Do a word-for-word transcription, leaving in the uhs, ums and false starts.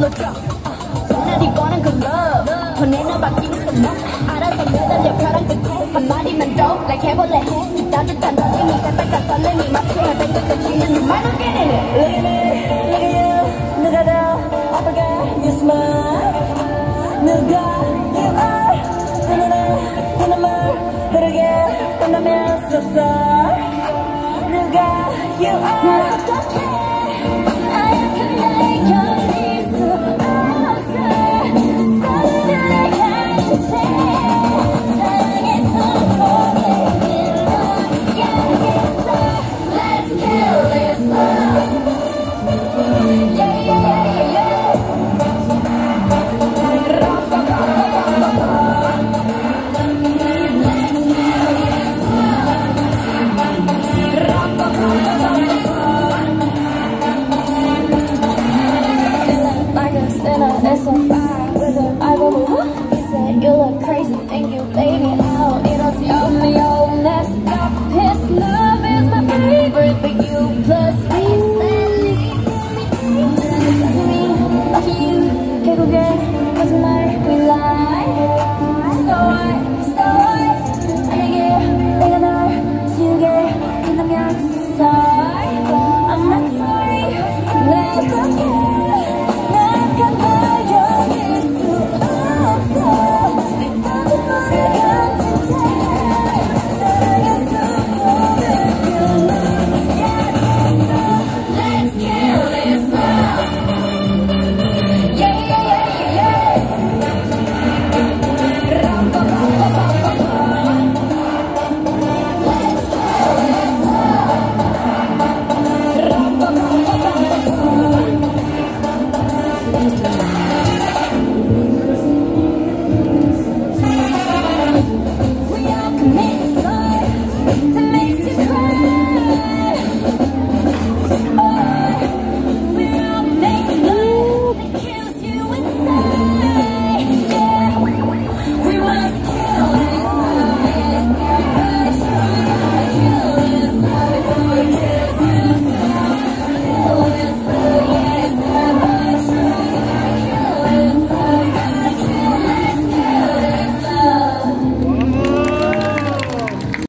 불러줘 원하리 원한 그 love 보내는 바뀌는 썸머 알아서 매달려 벼랑 끝에 한마디만 더 like 해볼래 해 따뜻한 떨림이 새빨간 설렘이 마치 해변가 끝이는 눈만 웃기는 Look at me, look at you 누가 더 아프게 you smile 누가 you are 내 눈에 내 눈물 흐르게 끝나면 so sorry 누가 you are 날 어떡해 It's on fire with her eyeball. He said, you look crazy, thank you, baby. Oh, it was you, me, oh, messed up. His love is my favorite, but you plus me.